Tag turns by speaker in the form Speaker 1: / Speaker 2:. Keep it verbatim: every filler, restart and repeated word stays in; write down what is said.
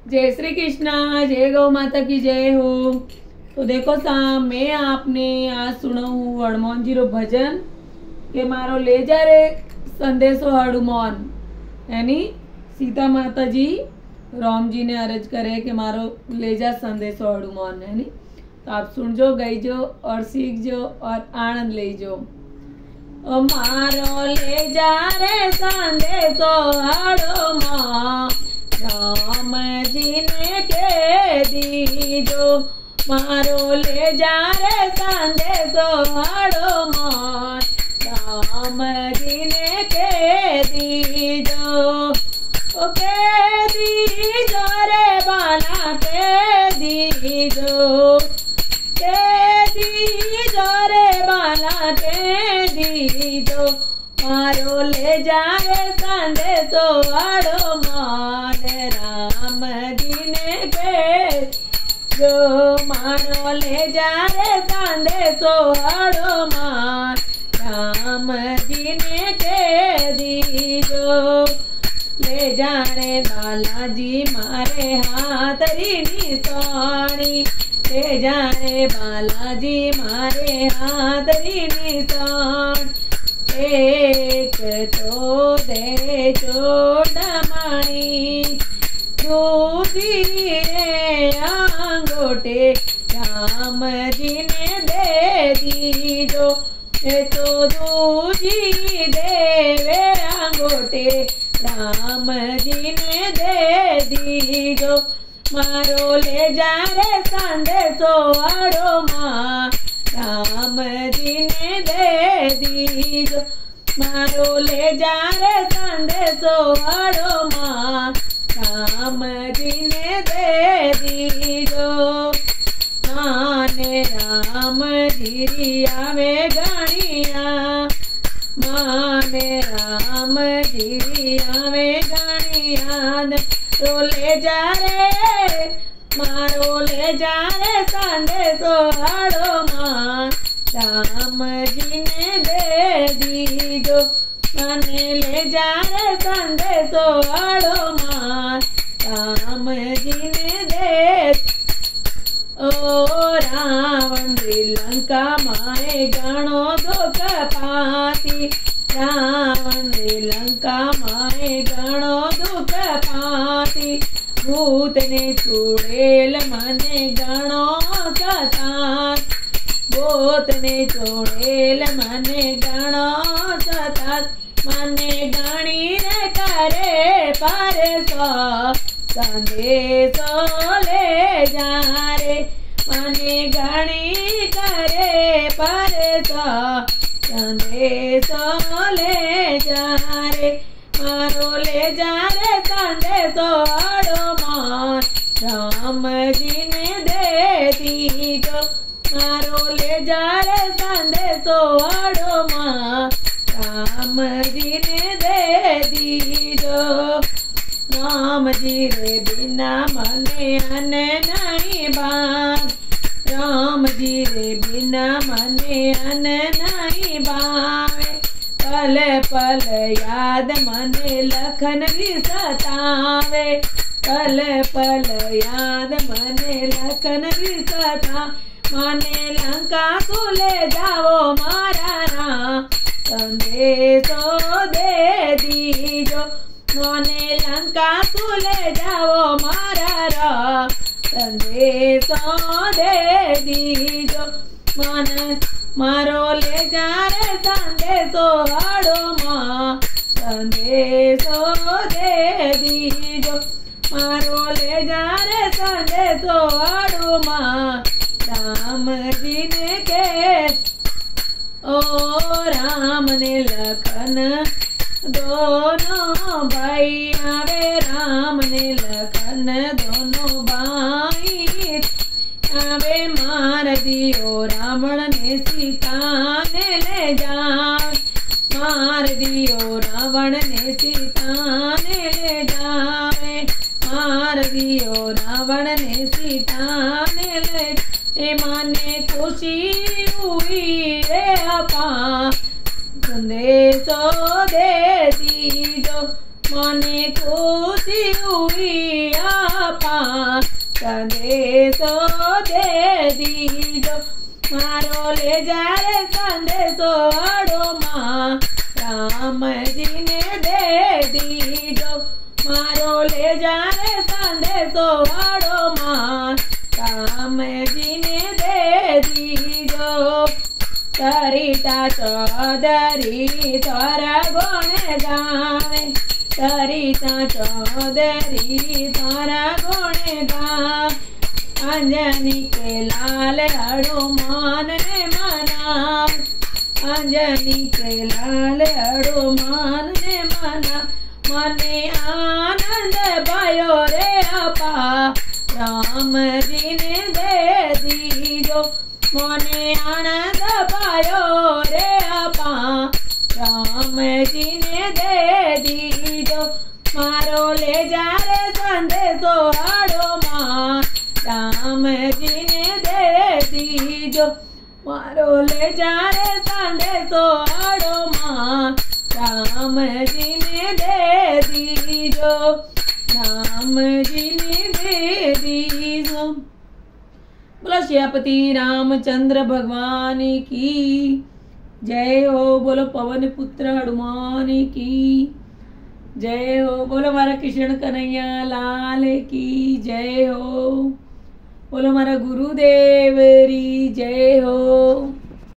Speaker 1: जय श्री कृष्णा, जय गौ माता की जय हो। तो देखो साहब, मैं आपने आज सुनाऊं हनुमान जी रो भजन के मारो ले जा रे संदेशो हनुमान, यानी सीता माता जी राम जी ने अर्ज करे कि मारो ले जा संदेशो हनुमान, है नी। तो आप सुन जो, गई जो और सीख जो और आनंद ले जो। ओ मारो ले जा रे संदेशो हनुमान, राम जी ने के दीजो। मारो ले जा रे संदेशो हनुमान, राम जी ने के दीजो। ओ के दीजो रे बाला के दीजो, के दीजो रे बाला के दीजो। मारो ले जा रे संदेशो हनुमान, राम जी ने के जो। मारो ले जा रे संदेशो हनुमान, राम जी ने के दीजो। ले जा रे बालाजी मारे हाथ री निशानी, ले जा रे बालाजी मारे हाथ री निशान। एक तो दे चोड़माणी, दूजी रे अंगूठे राम जी ने दे दीजो। ए तो दूजी देवे अंगूठे राम जी ने दे दीजो। मारो ले जा रे संदेशो हनुमान, राम जी ने दे दीजो। मारो ले जा रे संदेशो हनुमान, राम जी ने दे दीजो। माने राम जी आवे गणिया, माने राम जी आवे गणिया। तो ले जा रे, मारो ले जा रे संदेशो हनुमान, राम जी ने दे दीजो। माने ले जा रे संदेशो हनुमान, राम जी ने दे। ओ रावण श्रीलंका माए गणो दुख पाती, रावण श्रीलंका माए गणो दुख पाती। भूत ने चुड़ेल मने गणो सतात, भूत ने चुड़ेल मने गणो सतात। मने गणी रे करे परसो, संदेशो ले जा रे। मने गणी करे परसो, संदेशो ले जा रे। मारो ले जा रे संदेशो हनुमान, राम जी ने दे दीजो। मारो ले जा रे संदेशो हनुमान, राम जी ने दे दीजो। राम जी रे बिना मने अन नहीं बात, राम जी रे बिना मने अन नहीं बावे। पल पल याद मने लखन भी सतावे, पल पल याद मने लखन भी सता। माने लंका को ले जाओ मारा राम, संदेशो दे दीजो। माने लंका को ले जाओ मारा राम, संदेशो दे दीजो। मन मारो ले जा रे संदेशो हनुमान, संदेशो दे दीजो। मारो ले जा रे संदेशो हनुमान, राम जी ने के। ओ राम ने लखन दोनों भाई आवे, राम ने लखन दोनों भाई आवे। मार दियो रावण ने सीता ने ले जा, मार दियो रावण ने सीता ने ले जावे। मार दियो रावण ने सीता ने ले। ए माने खुशी हुई रे अपा, संदेशो दे दीजो। माने खुशी हुई आपा, માં સંદેશો દે દીજો મારો લે જાય સંદેશો હડોમાં રામજીને દે દીજો મારો લે જાય સંદેશો હડોમાં રામજીને દે દીજો સરિતા ચૌધરી તારા ગુણ ગાવે સરિતા ચૌધરી તારા ગુણ ગાવે અંજની કે લાલ હનુમાન ને મનાવ અંજની કે લાલ હનુમાન ને મનાવ મને આનંદ ભયો રે અપા રામજીને દે દીજો મને આનંદ ભયો રે અપા રામજીને દે દીજો મારો લે જા રે સંદેશો હડોમાં રામજીને દે દીજો મારો લે જા રે સંદેશો હડોમાં રામજીને દે દીજો રામજીને દે દીજો बोलो श्यापति रामचंद्र भगवान की जय हो। बोलो पवन पुत्र हनुमान की जय हो। बोलो मारा कृष्ण कन्हैया लाल की जय हो। बोलो मारा गुरुदेव री जय हो।